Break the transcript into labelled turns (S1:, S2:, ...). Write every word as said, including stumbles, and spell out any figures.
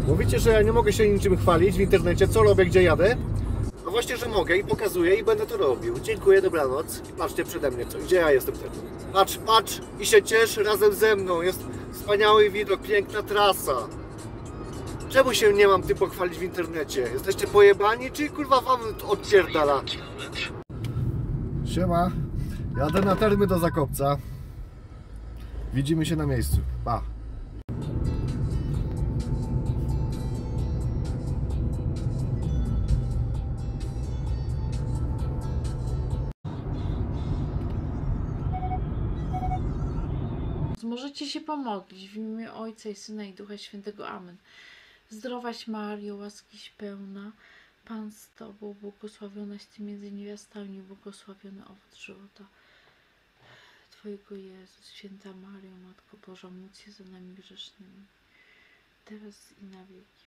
S1: Mówicie, że ja nie mogę się niczym chwalić w internecie, co robię, gdzie jadę? No właśnie, że mogę i pokazuję i będę to robił. Dziękuję, dobranoc. I patrzcie przede mnie, co, gdzie ja jestem teraz. Patrz, patrz i się ciesz razem ze mną. Jest wspaniały widok, piękna trasa. Czemu się nie mam tym pochwalić w internecie? Jesteście pojebani, czy kurwa wam odpierdala? Siema, jadę na termy do Zakopca. Widzimy się na miejscu. Pa.
S2: Możecie się pomodlić w imię Ojca i Syna i Ducha Świętego. Amen. Zdrowaś Mario, łaskiś pełna, Pan z Tobą, błogosławionaś Ty między niewiastami, błogosławiony owoc żywota Twojego Jezus. Święta Mario, Matko Boża, módl się za nami grzesznymi, teraz i na wieki.